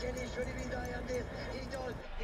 Kenny, should he be die on this? He does.